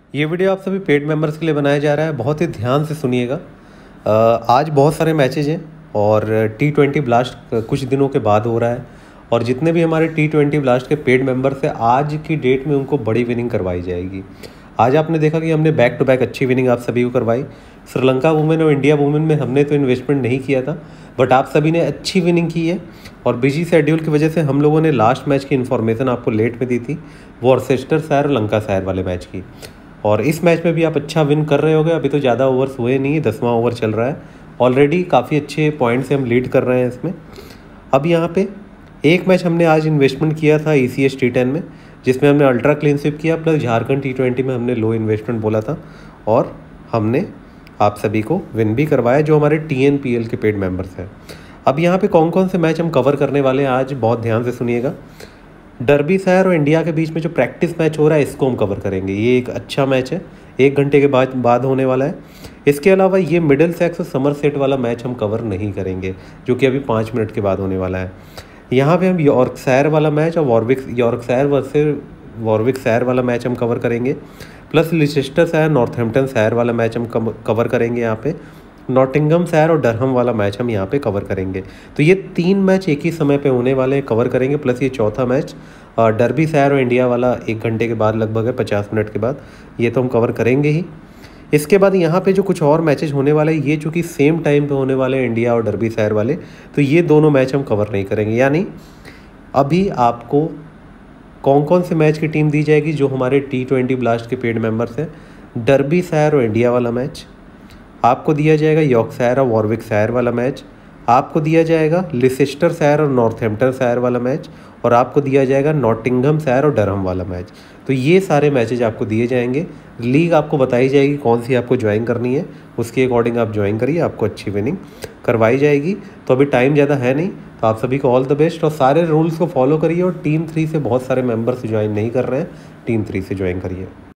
ये वीडियो आप सभी पेड मेंबर्स के लिए बनाया जा रहा है, बहुत ही ध्यान से सुनिएगा। आज बहुत सारे मैचेज हैं और T20 ब्लास्ट कुछ दिनों के बाद हो रहा है और जितने भी हमारे T20 ब्लास्ट के पेड मेंबर्स हैं आज की डेट में उनको बड़ी विनिंग करवाई जाएगी। आज आपने देखा कि हमने बैक टू बैक अच्छी विनिंग आप सभी को करवाई। श्रीलंका वुमेन और इंडिया वुमेन में हमने तो इन्वेस्टमेंट नहीं किया था, बट आप सभी ने अच्छी विनिंग की है और बिजी शेड्यूल की वजह से हम लोगों ने लास्ट मैच की इन्फॉर्मेशन आपको लेट में दी थी, वो वर्सेस्टरशायर और लंकाशायर वाले मैच की। और इस मैच में भी आप अच्छा विन कर रहे होगे। अभी तो ज़्यादा ओवर्स हुए नहीं, 10वां ओवर चल रहा है, ऑलरेडी काफ़ी अच्छे पॉइंट से हम लीड कर रहे हैं इसमें। अब यहाँ पे एक मैच हमने आज इन्वेस्टमेंट किया था ECS T10 में, जिसमें हमने अल्ट्रा क्लीन स्वीप किया, प्लस झारखंड T20 में हमने लो इन्वेस्टमेंट बोला था और हमने आप सभी को विन भी करवाया जो हमारे TNPL के पेड मेंबर्स हैं। अब यहाँ पे कौन कौन से मैच हम कवर करने वाले हैं आज, बहुत ध्यान से सुनिएगा। डर्बीशायर और इंडिया के बीच में जो प्रैक्टिस मैच हो रहा है इसको हम कवर करेंगे। ये एक अच्छा मैच है, 1 घंटे के बाद होने वाला है। इसके अलावा ये मिडिलसेक्स और समरसेट वाला मैच हम कवर नहीं करेंगे जो कि अभी 5 मिनट के बाद होने वाला है। यहाँ पे हम यॉर्कशायर वाला मैच और यॉर्कशायर वर्सेस वॉरविकशायर वाला मैच हम कवर करेंगे, प्लस लिसेस्टरशायर नॉर्थहैम्पटनशायर वाला मैच हम कवर करेंगे। यहाँ पे नॉटिंघमशायर और डरहम वाला मैच हम यहाँ पे कवर करेंगे। तो ये 3 मैच एक ही समय पे होने वाले हैं, कवर करेंगे, प्लस ये चौथा मैच डर्बीशायर और इंडिया वाला 1 घंटे के बाद लगभग है, 50 मिनट के बाद, ये तो हम कवर करेंगे ही। इसके बाद यहाँ पे जो कुछ और मैचेज होने वाले हैं ये चूँकि सेम टाइम पे होने वाले हैं इंडिया और डर्बीशायर वाले, तो ये दोनों मैच हम कवर नहीं करेंगे। यानी अभी आपको कौन कौन से मैच की टीम दी जाएगी जो हमारे T20 ब्लास्ट के पेड मेंबर्स हैं। डर्बीशायर और इंडिया वाला मैच आपको दिया जाएगा, यॉर्कशायर और वॉरविकशायर वाला मैच आपको दिया जाएगा, लिसेस्टरशायर और नॉर्थहैम्पटनशायर वाला मैच, और आपको दिया जाएगा नॉटिंघमशायर और डरहम वाला मैच। तो ये सारे मैचेज आपको दिए जाएंगे। लीग आपको बताई जाएगी कौन सी आपको ज्वाइन करनी है, उसके अकॉर्डिंग आप ज्वाइन करिए, आपको अच्छी विनिंग करवाई जाएगी। तो अभी टाइम ज़्यादा है नहीं, तो आप सभी को ऑल द बेस्ट और सारे रूल्स को फॉलो करिए। और टीम 3 से बहुत सारे मेंबर्स ज्वाइन नहीं कर रहे हैं, टीम 3 से ज्वाइन करिए।